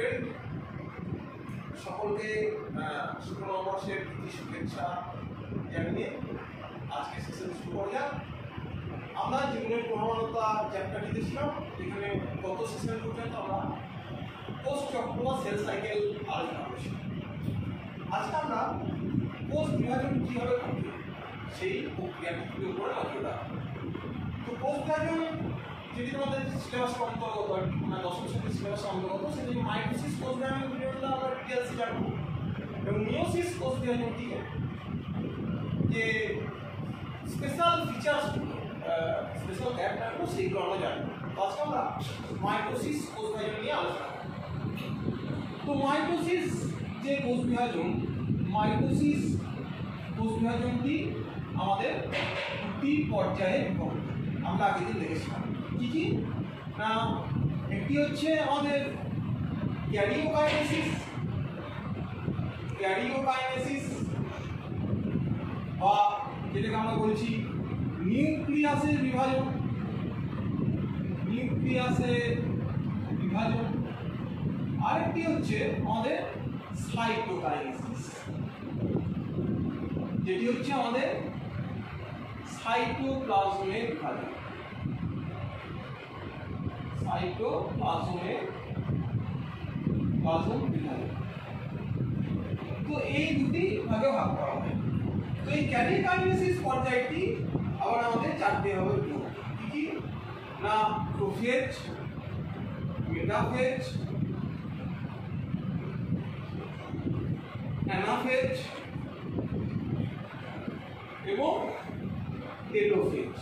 Student সকলকে শুভ নববর্ষের প্রীতি শুভেচ্ছা জানিয়ে আজকে সেশন শুরু করা যাক। আমরা জীবনের প্রধানতা চ্যাপ্টারটিতে ছিলাম, এখানে গত সেশন পর্যন্ত আমরা পোস্ট অক্টোবর সেল সাইকেল আলোচনা করেছি। আজকে আমরা পোস্ট বিভাজন কীভাবে করবে সেই প্রক্রিয়াটির উপরে নজর রাখবো। তো পোস্ট বিভাজন যদি তোমাদের সিলেবাসের অন্তর্গত, মানে দশম শ্রেণীর সিলেবাসের অন্তর্গত, সেটি মাইটোসিস কোষ বিভাজন পিরিয়ডটা আমরা ডিটেলসে জানবো এবং মিওসিস কোষ বিভাজনটি যে স্পেশাল ফিচার্সগুলো, স্পেশাল গ্যাপ রাখবো সেইগুলো আমরা জানবো। আজকে আমরা মাইটোসিস কোষ বিভাজন নিয়ে আলোচনা করব। তো মাইটোসিস যে কোষ বিভাজন, মাইটোসিস কোষ বিভাজনটি আমাদের দুটি পর্যায়ে বিভক্ত। আমরা আগের দিন দেখেছিলাম কি কি না, একটি হচ্ছে আমাদের ক্যারিওকাইনেসিস বা যেটাকে আমরা বলছি নিউক্লিয়াসের বিভাজন, আরেকটি হচ্ছে আমাদের সাইটোকাইনেসিস, যেটি হচ্ছে আমাদের সাইটোপ্লাজমের বিভাজন। তো এই দুটি ভাগে ভাগ করা হয়। তো এই ক্যারিওকাইনেসিস পর্যায়টি আবার আমাদের চারটে হবে গ্রুপ। কি কি না, প্রোফেজ, মেটাফেজ, অ্যানাফেজ এবং টেলোফেজ।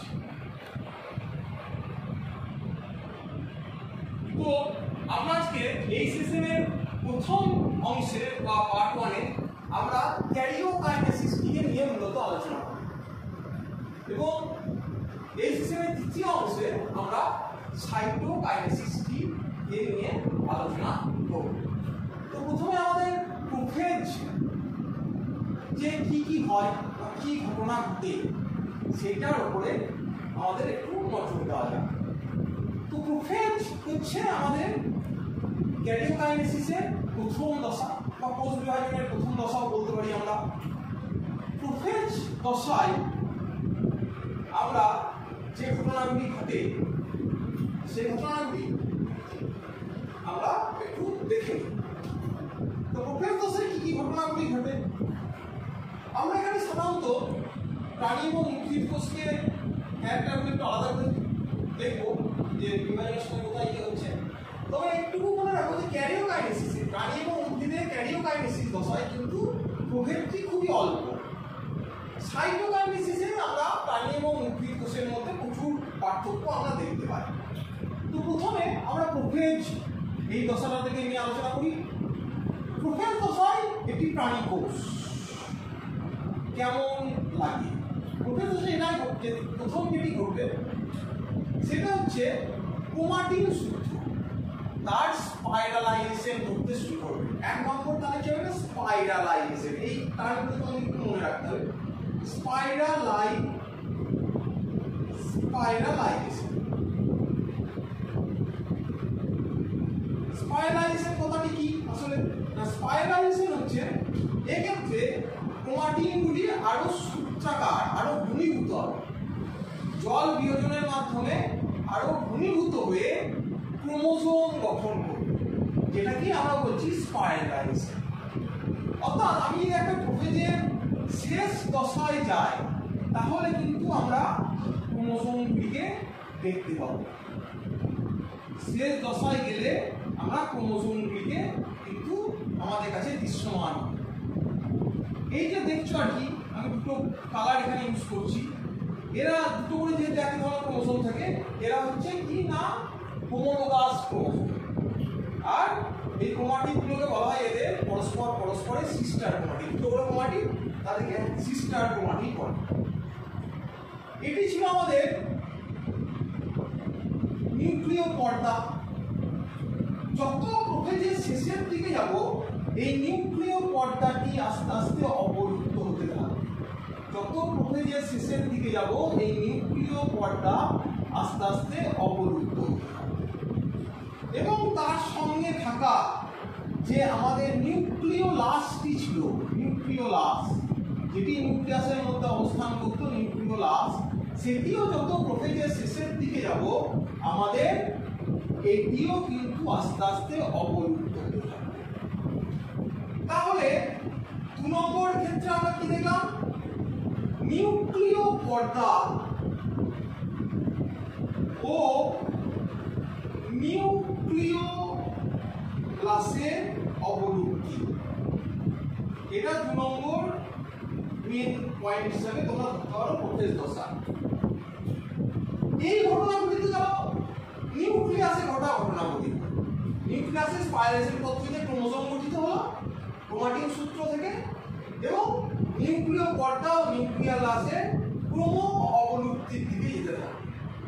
তো আমরা আজকে এই সেশনের প্রথম অংশে বা পার্ট 1-এ আমরা ক্যারিওকাইনেসিসটিকে নিয়ে মূলত আলোচনা করব এবং এই সেশনের দ্বিতীয় অংশে আমরা সাইটোকাইনেসিসটি নিয়ে আলোচনা করব। তো প্রথমে আমাদের প্রোফেজ যে কি হয় বা কি ঘটনা ঘটে সেটার উপরে আমাদের একটু নজর দেওয়া যাক। তো প্রোফেজ হচ্ছে আমাদের ক্যারিওকাইনেসিসের প্রথম দশা বা কোষ বিভাজনের প্রথম দশাও বলতে পারি আমরা। প্রোফেজ দশায় আমরা যে ঘটনাগুলি ঘটে সেই ঘটনাগুলি আমরা একটু দেখে নিই। তো প্রোফেজ দশায় কি ঘটনাগুলি ঘটে আমরা এখানে সাধারণত প্রাণী এবং উদ্ভিদ কোষকে ক্যারেক্টারগুলি একটু আলাদা করে দেখবো যে বিভাজনের সময় কোথায় কি হচ্ছে। তবে একটুকু মনে রাখবো যে ক্যারিওকাইনেসিসে প্রাণী এবং উদ্ভিদের ক্যারিওকাইনেসিস দশায় কিন্তু প্রভেদটি খুবই অল্প। সাইটোকাইনেসিসে আমরা প্রাণী এবং উদ্ভিদ কোষের মধ্যে প্রচুর পার্থক্য আমরা দেখতে পাই। তো প্রথমে আমরা প্রোফেজ এই দশাটা থেকে নিয়ে আলোচনা করি। প্রোফেজ দশায় একটি প্রাণী কোষ কেমন লাগে। প্রোফেজ দশায় এটা প্রথম যেটি ঘটবে সেটা হচ্ছে ক্রোমাটিন সূত্র তার স্পাইরালাইজেশন করতে শুরু করবে। এক নম্বর তাহলে কি হবে, স্পাইরালাইজেশন। এই টার্মটা তোমাকে একটু মনে রাখতে হবে, স্পাইরালাইজেশন কথাটি কি আসলে? স্পাইরালাইজেশন হচ্ছে এক্ষেত্রে ক্রোমাটিনগুলি আরো সূত্রাকার, আরো ঘনীভূত হবে, জল বিয়োজনের মাধ্যমে আরো ঘনীভূত হয়ে ক্রোমোজোম গঠন করবে, যেটাকে আমরা বলছি স্পাইরালাইজেশন। অর্থাৎ আমি যদি একটা প্রোফেজের শেষ দশায় যাই তাহলে কিন্তু আমরা ক্রোমোজোমগুলিকে দেখতে পাবো। শেষ দশায় গেলে আমরা ক্রোমোজোমগুলিকে কিন্তু আমাদের কাছে দৃশ্যমান। এই যে দেখছো আর কি, আমি দুটো কালার এখানে ইউজ করছি, এরা দুটো করে যেহেতু একই ধরনের ক্রোমোজোম থাকে, এরা হচ্ছে কি না হোমোলোগাস ক্রোমোজোম। আর এই ক্রোমাটিনগুলোকে বলা হয় এদের পরস্পরের সিস্টার ক্রোমাটিন। দুটো করে ক্রোমাটিন, তাদেরকে সিস্টার ক্রোমাটিন বলে। এটি ছিল আমাদের নিউক্লিয় পর্দা। যত প্রোফেজের শেষের দিকে যাব এই নিউক্লিয় পর্দাটি আস্তে আস্তে অবলুপ্ত হতে থাকবে। যত প্রোফেজের শেষের দিকে যাব এই নিউক্লিয় পর্দা আস্তে আস্তে অবলুপ্ত হতে থাকবে এবং তার সঙ্গে থাকা যে আমাদের নিউক্লিওলাসটি ছিল, নিউক্লিওলাস যেটি নিউক্লিয়াসের মধ্যে অবস্থান করতো, নিউক্লিওলাস, সেটিও যত প্রোফেজের শেষের দিকে যাব আমাদের এটিও কিন্তু আস্তে আস্তে অবলুপ্ত হতে থাকবে। তাহলে 2 নম্বর ক্ষেত্রে আমরা কি দেখলাম? নিউক্লিয় পর্দা ও নিউক্লিওলাসের অবলুপ্তি, এটা 2 নম্বর মেন পয়েন্ট হিসাবে তোমরা ধরতে পারো প্রোফেজ দশা। এই ঘটনাগুলিতে যাও নিউক্লিয়াসে ঘটা ঘটনাগুলি। নিউক্লিয়াসে স্পাইরাল পদ্ধতিতে ক্রোমোজোম গঠিত হলো ক্রোমাটিন সূত্র থেকে, এবং নিউক্লিয় পর্দা ও নিউক্লিয়াসের ক্রম অবলুপ্তির দিকে যেতে থাকে।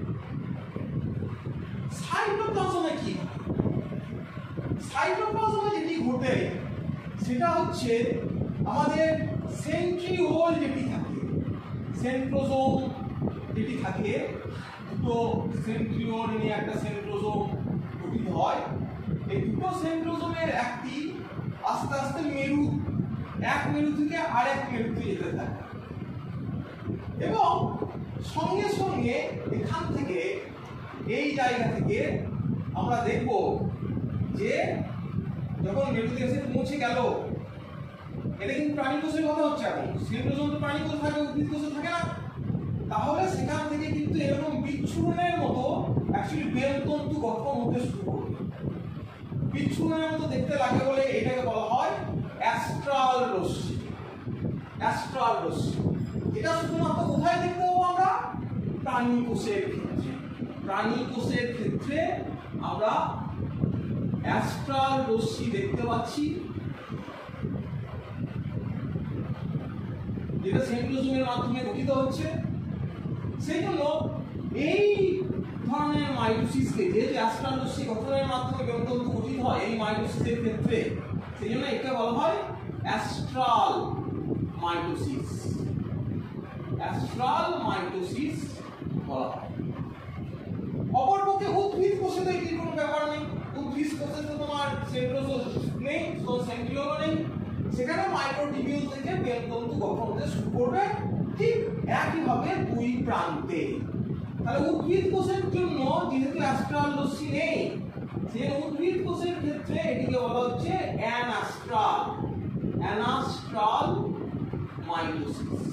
সাইটোপ্লাজমে কি হয়? সাইটোপ্লাজমে যেটি ঘটে সেটা হচ্ছে আমাদের সেন্ট্রিওল যেটি থাকে, সেন্ট্রোজোম যেটি থাকে, দুটো সেন্ট্রিওল নিয়ে একটা সেন্ট্রোজোম গঠিত হয়। এই দুটো সেন্ট্রোজোমের একটি আস্তে আস্তে মেরু, এক মেরু থেকে আরেক মেরুতে যেতে থাকে, এবং সঙ্গে সঙ্গে এখান থেকে, এই জায়গা থেকে আমরা দেখব যে যখন মেরুতে এসে পৌঁছে গেল, এটা কিন্তু প্রাণী কোষের কথা হচ্ছে। এখন সেন্ট্রোজোম তো প্রাণী কোষ থাকে, উদ্ভিদ কোষে থাকে না। তাহলে সেখান থেকে কিন্তু এরকম বিচ্ছুরণের মতো অ্যাকচুয়ালি বেলতন্তু গঠন হতে শুরু করবে। বিচ্ছুরণের মতো দেখতে লাগে বলে এটাকে বলা হয় অ্যাস্ট্রাল রশ্মি। অ্যাস্ট্রাল রশ্মি এটা শুধুমাত্র কোথায় দেখতে পাবো আমরা? প্রাণী কোষের ক্ষেত্রে। প্রাণী কোষের ক্ষেত্রে আমরা অ্যাস্ট্রাল রশ্মি দেখতে পাচ্ছি, যেটা সেন্ট্রোজোমের মাধ্যমে গঠিত হচ্ছে। সেই জন্য এই ধরনের মাইটোসিসকে, যেহেতু অ্যাস্ট্রাল রশ্মি গঠনের মাধ্যমে বেলতন্তু গঠিত হয় এই মাইটোসিসের ক্ষেত্রে, সেই জন্য একে বলা হয় অ্যাস্ট্রাল মাইটোসিস। অ্যাস্ট্রাল মাইটোসিস বলা হয়। অপরপক্ষে উদ্ভিদ কোষে তো এটির কোনো ব্যাপার নেই। উদ্ভিদ কোষে তো তোমার সেন্ট্রোজোম নেই, তো সেন্ট্রিওলও নেই, সেখানে মাইক্রোটিবিউল থেকে বেলতন্তু গঠন হতে শুরু করবে, ঠিক একইভাবে দুই প্রান্তে। তাহলে উদ্ভিদ কোষের জন্য যেহেতু অ্যাস্ট্রাল রশ্মি নেই, সেই উদ্ভিদ কোষের ক্ষেত্রে এটিকে বলা হচ্ছে অ্যানাস্ট্রাল, অ্যানাস্ট্রাল মাইটোসিস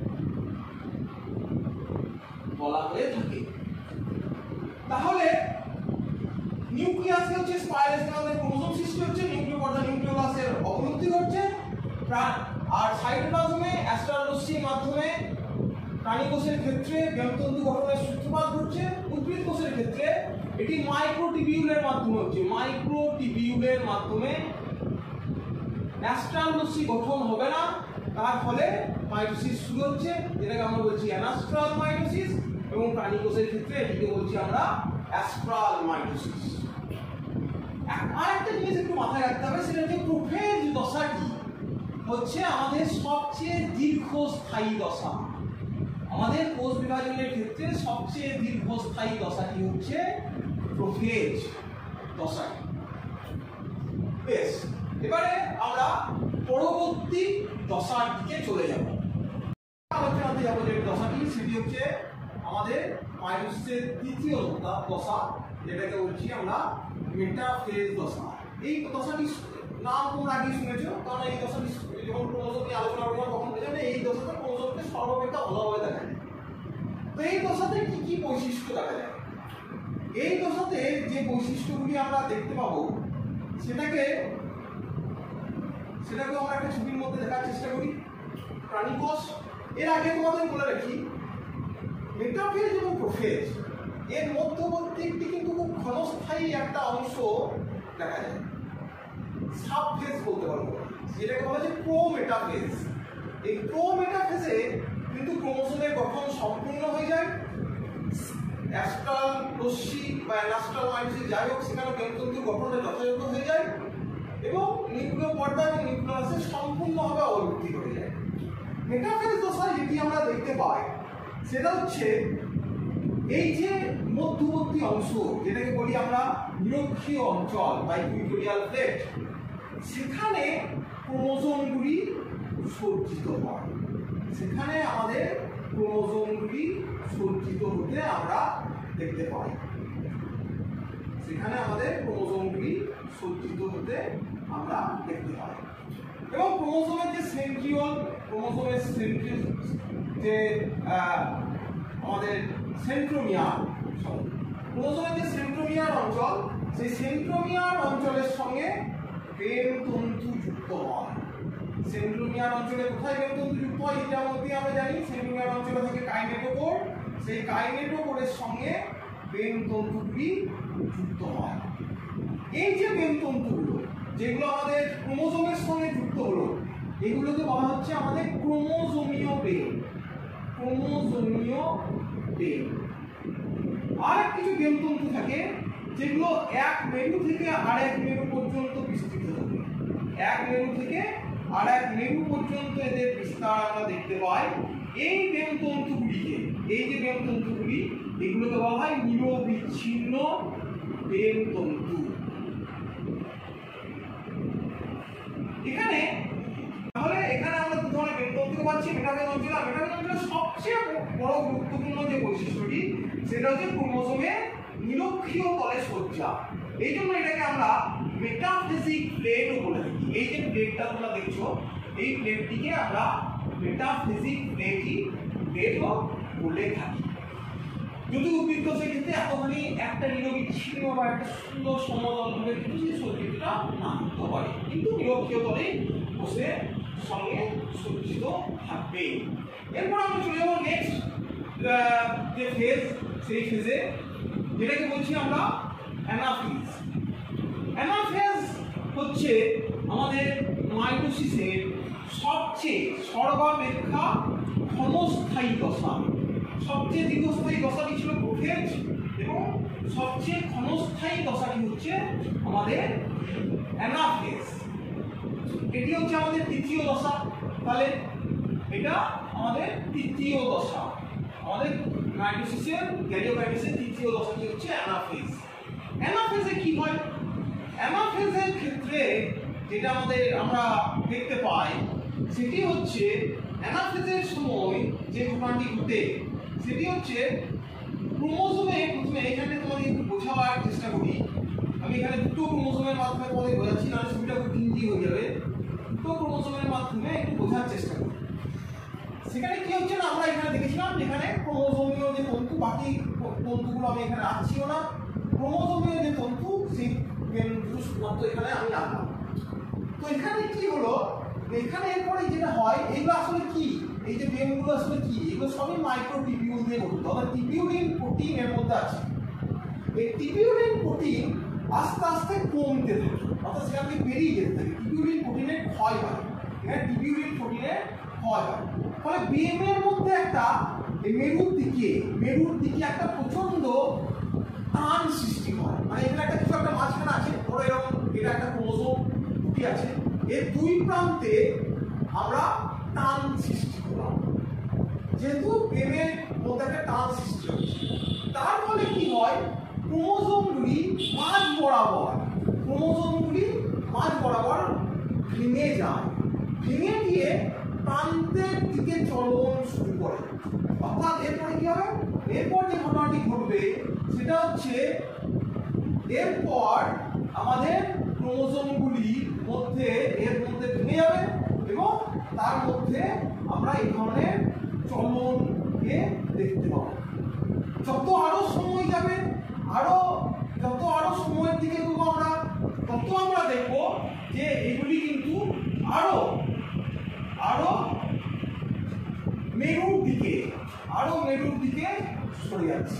বলা হয়ে থাকে। তাহলে নিউক্লিয়াসে হচ্ছে স্পাইরাল আমাদের ক্রোমোজোম সৃষ্টি হচ্ছে, নিউক্লিয় পর্দা নিউক্লিওলাসের অবলুপ্তি ঘটছে, আর সাইটোপ্লাজমে অ্যাস্ট্রাল রশ্মির মাধ্যমে প্রাণী কোষের ক্ষেত্রে বেলতন্তু গঠনের সূত্রপাত ঘটছে। উদ্ভিদ কোষের ক্ষেত্রে এটি মাইক্রোটিবিউলের মাধ্যমে হচ্ছে, মাইক্রোটিবিউলের মাধ্যমে অ্যাস্ট্রাল রশ্মি গঠন হবে না, তার ফলে মাইটোসিস শুরু হচ্ছে, যেটাকে আমরা বলছি অ্যানাস্ট্রাল মাইটোসিস, এবং প্রাণী কোষের ক্ষেত্রে এটিকে বলছি আমরা অ্যাস্ট্রাল মাইটোসিস। আরেকটা জিনিস একটু মাথায় রাখতে হবে, সেটা হচ্ছে প্রোফেজ দশাটি হচ্ছে আমাদের সবচেয়ে দীর্ঘস্থায়ী দশা। আমাদের কোষ বিভাজনের ক্ষেত্রে সবচেয়ে দীর্ঘস্থায়ী দশাটি হচ্ছে প্রোফেজ দশাটি। বেশ, এবারে আমরা পরবর্তী দশার দিকে চলে যাব। আলোচনাতে যাবো যে দশাটি, সেটি হচ্ছে আমাদের মাইটোসিসের তৃতীয় দশা, যেটাকে বলছি আমরা মেটাফেজ দশা। এই দশাটি নাম তোমরা আগে শুনেছো, কারণ এই দশাটি যখন ক্রোমোজোম নিয়ে আলোচনা করবো তখন বুঝবে এই দশাতে ক্রোমোজোমকে সর্বাপেক্ষা ভালোভাবে দেখা যায়। তো এই দশাতে কি কি বৈশিষ্ট্য দেখা যায়? এই দশাতে যে বৈশিষ্ট্যগুলি আমরা দেখতে পাবো সেটাকে আমরা একটা ছবির মধ্যে দেখার চেষ্টা করি। প্রাণী কোষ, এর আগে তোমাদের বলে রাখি, মেটাফেজ এবং প্রোফেজ এর মধ্যবর্তী একটি কিন্তু খুব ক্ষণস্থায়ী একটা অংশ দেখা যায়, সাবফেজ বলতে পারবো, যেটাকে বলা যায় প্রোমেটাফেজ। এই প্রোমেটাফেজে কিন্তু ক্রোমোজোমের গঠন সম্পূর্ণ হয়ে যায়, অ্যাস্ট্রাল রশ্মি বা অ্যানাস্ট্রাল মাইটোসিস যাই হোক, সেখানে বেলতন্তু গঠনটা যথাযথ হয়ে যায়, এবং নিউক্লিয় পর্দা এবং নিউক্লিয়াসে সম্পূর্ণভাবে অবলুপ্তি ঘটে যায়। মেটাফেজ দশায় যেটি আমরা দেখতে পাই সেটা হচ্ছে এই যে মধ্যবর্তী অংশ, যেটাকে বলি আমরা নিরক্ষীয় অঞ্চল বা ইকুইটোরিয়াল প্লেট, সেখানে ক্রোমোজোমগুলি সজ্জিত হয়, সেখানে আমাদের ক্রোমোজোমগুলি সজ্জিত হতে আমরা দেখতে পাই, সেখানে আমাদের ক্রোমোজোমগুলি সজ্জিত হতে আমরা দেখতে পাই। এবং ক্রোমোজোমের যে সেন্ট্রিওল, ক্রোমোজোমের যে আমাদের সেন্ট্রোমিয়ার, ক্রোমোজোমের যে সেন্ট্রোমিয়ার অঞ্চল, সেই সেন্ট্রোমিয়ার অঞ্চলের সঙ্গে বেনতন্তু যুক্ত হয়। সেন্ট্রোমিয়ার অঞ্চলে কোথায় বেনতন্তু যুক্ত হয় এটা মধ্যে আমরা জানি। সেন্ট্রোমিয়ার অঞ্চলে থাকে কাইনেটোকোর, সেই কাইনেটোকোরের সঙ্গে বেনতন্তুগুলি যুক্ত হয়। এই যে বেনতন্তুগুলো যেগুলো আমাদের ক্রোমোজোমের সঙ্গে যুক্ত হলো, এগুলোকে বলা হচ্ছে আমাদের ক্রোমোজোমীয় বেন, ক্রোমোজোমীয় বেন। আর কিছু বেনতন্তু থাকে যেগুলো এক মেরু থেকে আরেক মেরু পর্যন্ত বিস্তৃত থাকে, এক মেরু থেকে আরেক মেরু পর্যন্ত এদের বিস্তার আমরা দেখতে পাই। এই বেনতন্তুগুলিকে, এই যে বেনতন্তুগুলি, এগুলোকে বলা হয় নিরবিচ্ছিন্ন বেনতন্তু। এখানে তাহলে এখানে আমরা দু ধরনের বেনতন্তুকে পাচ্ছি, মেটাফেজ অঞ্চল আর মেটাফেজ অঞ্চলের সবচেয়ে বড় গুরুত্বপূর্ণ যে বৈশিষ্ট্যটি, সেটা হচ্ছে ক্রোমোজোমের নিরক্ষীয় তলে সজ্জা। এই জন্য এটাকে আমরা মেটাফেজিক প্লেটও বলে থাকি। এই যে প্লেটটা তোমরা দেখছো, এই প্লেটটিকে আমরা মেটাফেজিক প্লেটও বলে থাকি। যদি উদ্ভিদ কোষের ক্ষেত্রে এতখানি একটা নিরবিচ্ছিন্ন বা একটা সুন্দর সমতলভাবে কিন্তু সেই সজ্জিতটা না হতে পারে, কিন্তু নিরক্ষীয় তলে কোষের সঙ্গে সজ্জিত থাকবে। এরপর আমরা চলে যাবো নেক্সট যে ফেজ, সেই ফেজে যেটাকে বলছি আমরা অ্যানাফেজ। অ্যানাফেজ হচ্ছে আমাদের মাইটোসিসের সবচেয়ে সর্বাপেক্ষা ক্ষণস্থায়ী দশা। সবচেয়ে দীর্ঘস্থায়ী দশাটি ছিল প্রোফেজ এবং সবচেয়ে ক্ষণস্থায়ী দশাটি হচ্ছে আমাদের অ্যানাফেজ। এটি হচ্ছে আমাদের তৃতীয় দশা। তাহলে এটা আমাদের তৃতীয় দশা, আমাদের মাইটোসিসের গ্যারিওকাইটোসিসের তৃতীয় দশাটি হচ্ছে অ্যানাফেজ। অ্যানাফেজে কি হয়? অ্যানাফেজের ক্ষেত্রে যেটা আমরা দেখতে পাই সেটি হচ্ছে অ্যানাফেজের সময় যে ঘটনাটি ঘটে সেটি হচ্ছে ক্রোমোজোমে, প্রথমে এখানে তোমাদের একটু বোঝাবার চেষ্টা করি। আমি এখানে দুটো ক্রোমোজোমের মাধ্যমে তোমাদের বোঝাচ্ছি, না ছবিটা খুব হিন্দি হয়ে যাবে। দুটো ক্রোমোজোমের মাধ্যমে একটু বোঝার চেষ্টা করি। সেখানে কি হচ্ছে না, আমরা এখানে দেখেছিলাম যেখানে ক্রোমোজোমীয় যে তন্তু, বাকি তন্তুগুলো আমি এখানে রাখছিও না, ক্রোমোজোমীয় যে তন্তু সেই শুধুমাত্র এখানে আমি রাখলাম। তো এখানে কি হলো, এখানে এরপরে যেটা হয়, এগুলো আসলে কি, এই যে বেনগুলো আসলে কি, এগুলো সবই মাইক্রোটিবিউল দিয়ে গঠিত। অর্থাৎ টিবিউলিন প্রোটিন এর মধ্যে আছে। এই টিবিউলিন প্রোটিন আস্তে আস্তে কমতে থাকে, অর্থাৎ সেখান থেকে বেরিয়ে যেতে থাকে। টিবিউলিন প্রোটিনের ক্ষয় হয়, এখানে টিবিউলিন প্রোটিনের ক্ষয় হয়। ফলে বেনের মধ্যে একটা মেরুর দিকে একটা প্রচন্ড টান সৃষ্টি হয়। মানে এখানে একটা কিছু একটা মাঝখানে আছে, ধরো এরকম এটা একটা ক্রোমোজোম দুটি আছে, এর দুই প্রান্তে আমরা টান সৃষ্টি করলাম। যেহেতু বেনের মধ্যে একটা টান সৃষ্টি হচ্ছে, তার ফলে কি হয়, ক্রোমোজোমগুলি মাঝ বরাবর ভেঙে যায়, ভেঙে গিয়ে প্রান্তের দিকে চলন শুরু করে। অর্থাৎ এরপরে কি হবে, এরপর যে ঘটনাটি ঘটবে সেটা হচ্ছে এরপর আমাদের ক্রোমোজোমগুলির মধ্যে ভেঙে যাবে এবং তার মধ্যে আমরা এই ধরনের চলনকে দেখতে পাবো। যত আরো সময় যাবে, যত আরো সময়ের দিকে আমরা তত আমরা দেখবো যে এগুলি কিন্তু আরো মেরুর দিকে সরে যাচ্ছে,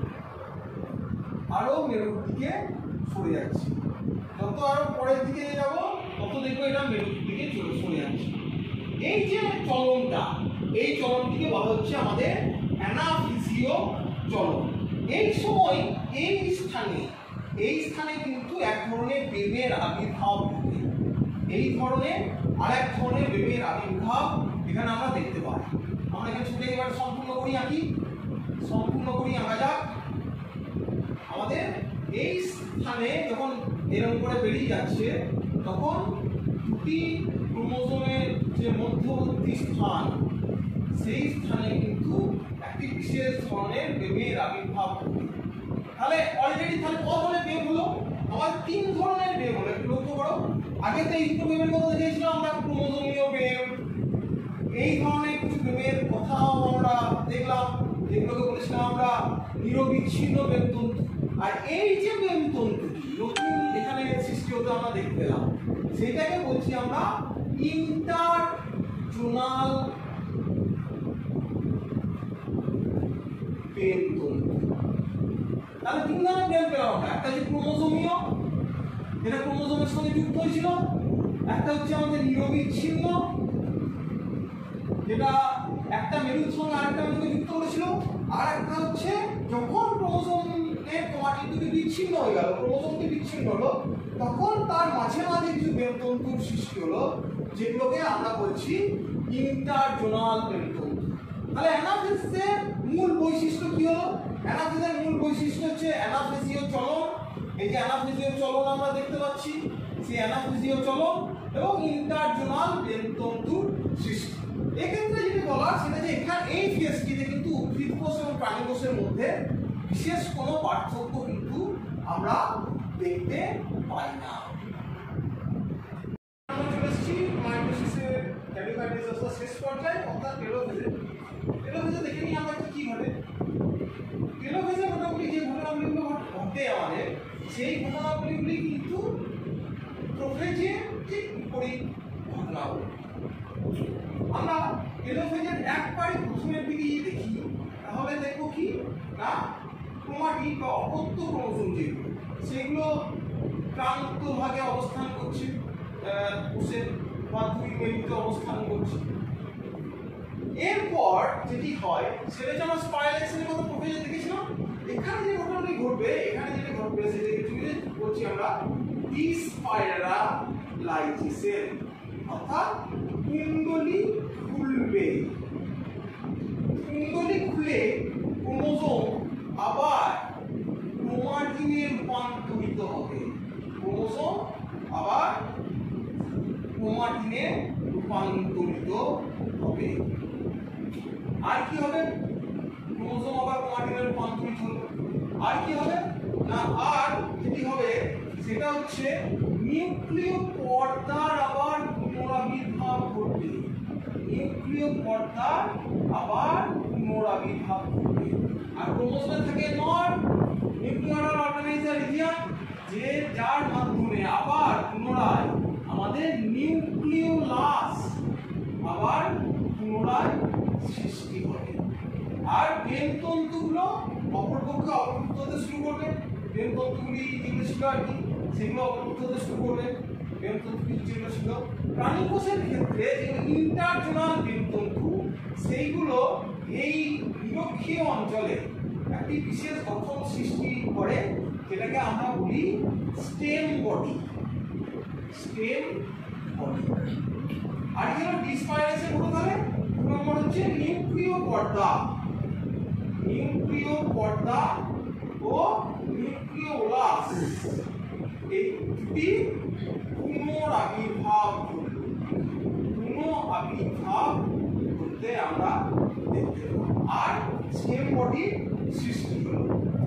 যত আরো পরের দিকে যাব তত দেখবো এটা মেরুর দিকে সরে যাচ্ছে। এই যে চলনটা, এই চলনটিকে বলা হচ্ছে আমাদের অ্যানাফিজিও চলন। এই সময় এই স্থানে কিন্তু এক ধরনের বেমের আবির্ভাব ঘটে। এই ধরনের আরেক ধরনের বেমের আবির্ভাব এখানে আমরা দেখতে পাই। আমরা এখানে ছুটে এবার সম্পূর্ণ করি, আমরা যাক। আমাদের এই স্থানে যখন এরকম করে বেরিয়ে যাচ্ছে তখন দুটি ক্রোমোজোমের যে মধ্যবর্তী স্থান সেই স্থানে কিন্তু একটি বিশেষ ধরনের বেমের আবির্ভাব হবে। তাহলে অলরেডি তাহলে কত ধরনের বেম হলো? আবার 3 ধরনের বেম হলো। একটু লক্ষ্য করো, আগে তো এই দুটো বেমের কথা দেখেছিলাম আমরা, ক্রোমোজোমীয় বেম। এই ধরনের কিছু বেমের কথাও আমরা দেখলাম, যেগুলোকে বলেছিলাম আমরা নিরবিচ্ছিন্ন বেমতন্তু। আর এই যে বেমতন্তুটি নতুন এখানে সৃষ্টি হতে আমরা দেখতে পেলাম, সেটাকে বলছি আমরা ইন্টারজোনাল বেমতন্তু। তাহলে 3 ধরনের বেম পেলাম আমরা। একটা হচ্ছে ক্রোমোজোমীয়, যেটা ক্রোমোজোমের সঙ্গে যুক্ত হয়েছিল। একটা হচ্ছে আমাদের নিরবিচ্ছিন্ন, যেটা একটা মেরুর সঙ্গে আরেকটা মেরুকে যুক্ত করেছিল। আর একটা হচ্ছে যখন ক্রোমোজোমের ক্রোমাটিন দুটি বিচ্ছিন্ন হয়ে গেল, ক্রোমোজোমটি বিচ্ছিন্ন হলো, তখন তার মাঝে মাঝে কিছু বেমতন্তুর সৃষ্টি হলো, যেগুলোকে আমরা বলছি ইন্টারজোনাল বেমতন্তু। তাহলে অ্যানাফেসিসের মূল বৈশিষ্ট্য কি হলো? অ্যানাফেসিসের মূল বৈশিষ্ট্য হচ্ছে অ্যানাফেসীয় চলন। এই যে অ্যানাফেসীয় চলন আমরা দেখতে পাচ্ছি, সেই অ্যানাফেসীয় চলন এবং ইন্টারজোনাল বেমতন্তুর সৃষ্টি। এক্ষেত্রে যেটি বলার সেটা যে এখানে এই ফেজটিতে কিন্তু উদ্ভিদ কোষ এবং প্রাণী কোষের মধ্যে বিশেষ কোনো পার্থক্য কিন্তু আমরা দেখতে পাই না। আমরা চলে এসেছি মাইটোসিসের ক্যারিওকাইনেসিসের শেষ পর্যায়ে, অর্থাৎ টেলোফেজে। টেলোফেজে দেখে নিই আমরা কি ঘটে। টেলোফেজে মোটামুটি যে ঘটনাগুলিগুলো ঘটে আমাদের, সেই ঘটনাগুলি কিন্তু প্রোফেজে ঠিক বিপরীত ঘটনাগুলো। আমরা টেলোফেজের একবারে প্রথমের দিকে দেখি, তাহলে দেখবো কি না, ক্রোমাটিন বা অপত্য ক্রোমোজোম যেগুলো, সেগুলো প্রান্ত ভাগে অবস্থান করছে, কোষের মাধ্যমিক মেরুতে অবস্থান করছে। এরপর যেটি হয় সেটা হচ্ছে আমরা স্পাইরালাইজেশনের কথা প্রোফেজে দেখেছিলাম। এখানে যে ঘটনাটি ঘটবে, এখানে যেটা ঘটবে সেটাকে বলছি আমরা ডিস্পাইরালাইজেশন, অর্থাৎ কুণ্ডলী খুলবে। কুণ্ডলী খুলে ক্রোমোজোম আবার ক্রোমাটিনে রূপান্তরিত হবে। ক্রোমোজোম আবার ক্রোমাটিনে রূপান্তরিত হবে। আর কি হবে? ক্রোমোজোম আবার ক্রোমাটিনে রূপান্তরিত হলো। আর কি হবে না, আর যেটি হবে সেটা হচ্ছে নিউক্লিয় পর্দার আবার পুনরাবির্ভাব ঘটবে। নিউক্লিয় পর্দার আবার পুনরাবির্ভাব ঘটবে। আর ক্রোমোজোমে থাকে নট নিউক্লিয়ার অর্গানাইজার রিজিয়ন, যে যার মাধ্যমে আবার পুনরায় আমাদের নিউক্লিওলাস আবার পুনরায় সৃষ্টি হবে। আর বেমতন্তুগুলো অপরপক্ষে অবরুদ্ধ হতে শুরু করবে। বেমতন্তুগুলি যেগুলো ছিল আর কি, সেগুলো অবরুদ্ধ হতে শুরু করবে। বেমতন্তুগুলি যেগুলো ছিল প্রাণী কোষের ক্ষেত্রে যেগুলো ইন্টারজোনাল বেমতন্তু, সেইগুলো এই নিরক্ষীয় অঞ্চলে একটি বিশেষ গঠন সৃষ্টি করে, যেটাকে আমরা বলি স্টেম বডি। Stem body. আর কি হলো ডিসপাইরেশন হতে পারে। নম্বর হচ্ছে নিউক্লিয় পর্দা। নিউক্লিয় পর্দা ও নিউক্লিওলাস, এই দুটি পুনরাবির্ভাব ঘটল। পুনরাবির্ভাব করতে আমরা দেখতে পাই। আর স্টেম বডি সৃষ্টি হলো।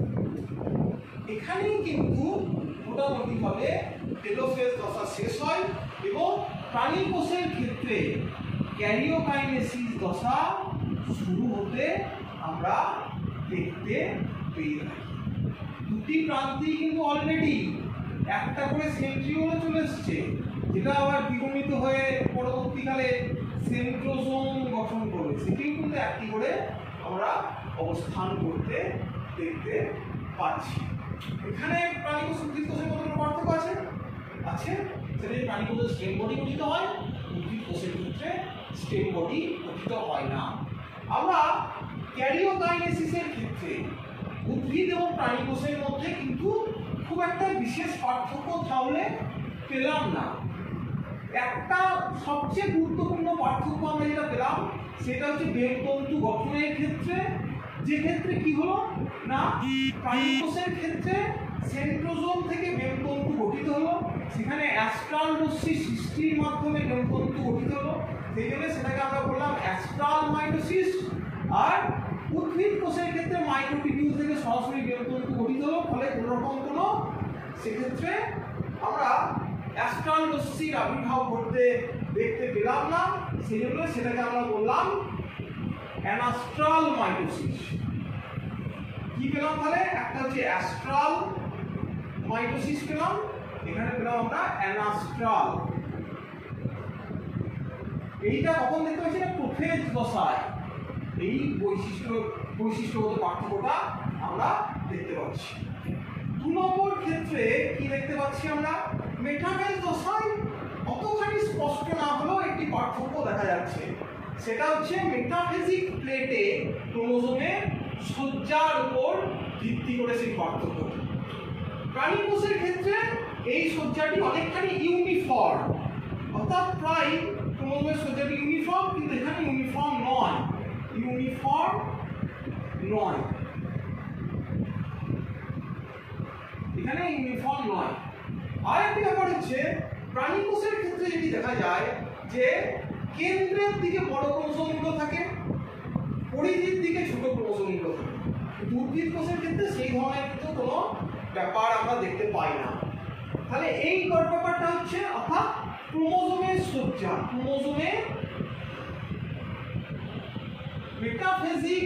এখানেই কিন্তু মোটামুটি ভাবে টেলোফেজ দশা শেষ হয় এবং প্রাণী কোষের ক্ষেত্রে ক্যারিওকাইনেসিস দশা শুরু হতে আমরা দেখতে পেয়ে থাকি। দুটি প্রান্তেই কিন্তু অলরেডি একটা করে সেন্ট্রিওলে চলে এসছে, যেটা আবার দ্বিগুণিত হয়ে পরবর্তীকালে সেন্ট্রোজোম গঠন করবে। সেটিও কিন্তু একটি করে আমরা অবস্থান করতে দেখতে পাচ্ছি। এখানে প্রাণী কোষ উদ্ভিদ কোষের মধ্যে কোনো পার্থক্য আছে? আছে। সেটা প্রাণী কোষের স্টেম বডি গঠিত হয়, উদ্ভিদ কোষের ক্ষেত্রে স্টেম বডি গঠিত হয় না। আমরা ক্যারিওকাইনেসিসের ক্ষেত্রে উদ্ভিদ এবং প্রাণী কোষের মধ্যে কিন্তু খুব একটা বিশেষ পার্থক্য তাহলে পেলাম না। একটা সবচেয়ে গুরুত্বপূর্ণ পার্থক্য আমরা যেটা পেলাম সেটা হচ্ছে বেমতন্তু গঠনের ক্ষেত্রে, যে ক্ষেত্রে কি হলো না, প্রাণী কোষের ক্ষেত্রে সেন্ট্রোজোম থেকে বেলতন্তু গঠিত হলো, সেখানে অ্যাস্ট্রাল রশ্মি সৃষ্টির মাধ্যমে বেলতন্তু গঠিত হলো, সেই জন্য সেটাকে আমরা বললাম অ্যাস্ট্রাল মাইটোসিস। আর উদ্ভিদ কোষের ক্ষেত্রে মাইক্রোটিবিউল থেকে সরাসরি বেলতন্তু গঠিত হলো, ফলে কোনো রকম কোনো সেক্ষেত্রে আমরা অ্যাস্ট্রাল রশ্মির আবির্ভাব ঘটতে দেখতে পেলাম না, সেই জন্য সেটাকে আমরা বললাম অ্যানাস্ট্রাল মাইটোসিস। কি পেলাম তাহলে? একটা হচ্ছে অ্যাস্ট্রাল মাইটোসিস পেলাম, এখানে পেলাম আমরা অ্যানাস্ট্রাল। এইটা কখন দেখতে পাচ্ছি না? প্রোফেজ দশায় এই বৈশিষ্ট্যগত পার্থক্যটা আমরা দেখতে পাচ্ছি। 2 নম্বর ক্ষেত্রে কি দেখতে পাচ্ছি আমরা? মেটাফেজ দশায় অতখানি স্পষ্ট না হলেও একটি পার্থক্য দেখা যাচ্ছে, সেটা হচ্ছে মেটাফেজিক প্লেটে ক্রোমোজোমের সজ্জার উপর ভিত্তি করে সেই পার্থক্য। প্রাণী কোষের ক্ষেত্রে এই সজ্জাটি অনেকখানি ইউনিফর্ম, অর্থাৎ প্রায় ক্রোমোজোমের সজ্জাটি ইউনিফর্ম, কিন্তু এখানে ইউনিফর্ম নয়, এখানে ইউনিফর্ম নয়। আর একটি ব্যাপার হচ্ছে প্রাণী কোষের ক্ষেত্রে যেটি দেখা যায় যে কেন্দ্রের দিকে বড় ক্রোমোজোমগুলো থাকে, পরিধির দিকে ছোট ক্রোমোজোমগুলো থাকে। উদ্ভিদ কোষের ক্ষেত্রে সেই ধরনের কিন্তু কোনো ব্যাপার আমরা দেখতে পাই না। তাহলে এই ব্যাপারটা হচ্ছে অর্থাৎ ক্রোমোজোমের সজ্জা, ক্রোমোজোমের মেটাফেজিক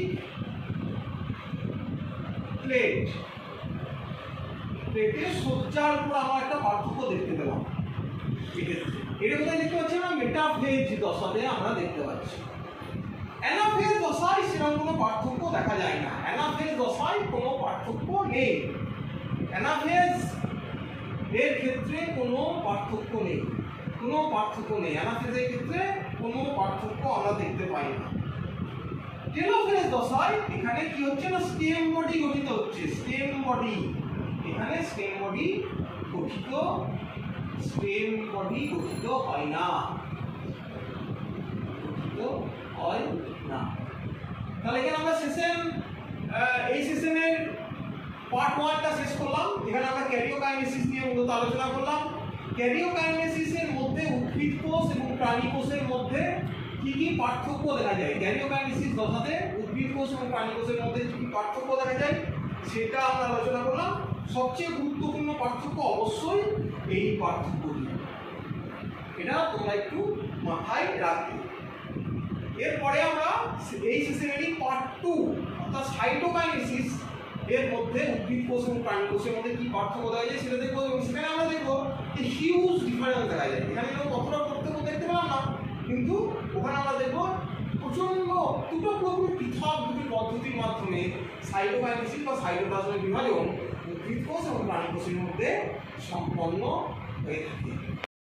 প্লেটের সজ্জার উপর আমরা একটা পার্থক্য দেখতে পেলাম। এটা কোথায় দেখতে পাচ্ছি? আমরা মেটাফেজ দশাতে আমরা দেখতে পাচ্ছি। অ্যানাফেজ দশায় সেরকম কোনো পার্থক্য দেখা যায় না, অ্যানাফেজ দশায় কোনো পার্থক্য নেই, অ্যানাফেজ এর ক্ষেত্রে কোনো পার্থক্য নেই, অ্যানাফেজের ক্ষেত্রে কোনো পার্থক্য আমরা দেখতে পাই না। টেলোফেজ দশায় এখানে কি হচ্ছে না? স্টেম বডি গঠিত হচ্ছে, স্টেম বডি, এখানে স্টেম বডি গঠিত হয় না, তাহলে এখানে আমরা এই সেশনের পার্ট 1টা শেষ করলাম। এখানে আমরা ক্যারিওকাইনেসিস নিয়ে মূলত আলোচনা করলাম। ক্যারিওকাইনেসিসের মধ্যে উদ্ভিদ কোষ এবং প্রাণী কোষের মধ্যে কি কি পার্থক্য দেখা যায়, ক্যারিওকাইনেসিস দশাতে উদ্ভিদ কোষ এবং প্রাণী কোষের মধ্যে কি কি পার্থক্য দেখা যায় সেটা আমরা আলোচনা করলাম। সবচেয়ে গুরুত্বপূর্ণ পার্থক্য অবশ্যই এই পার্থক্যটি, এটা তোমরা একটু মাথায় রাখবে। এরপরে আমরা এই সেশনেরই পার্ট 2 অর্থাৎ সাইটোকাইনেসিস এর মধ্যে উদ্ভিদ কোষ এবং প্রাণী কোষের মধ্যে কি পার্থক্য দেখা যায় সেটা দেখবো, এবং সেখানে আমরা দেখবো যে হিউজ ডিফারেন্স দেখা যায়। এখানে কতটা পার্থক্য দেখতে পেলাম না, কিন্তু ওখানে আমরা দেখবো প্রচন্ড পুরোপুরি পৃথক দুটি পদ্ধতির মাধ্যমে সাইটোকাইনেসিস বা সাইটোপ্লাজমের বিভাজন উদ্ভিদ কোষ এবং প্রাণী কোষের মধ্যে সম্পন্ন হয়ে থাকে।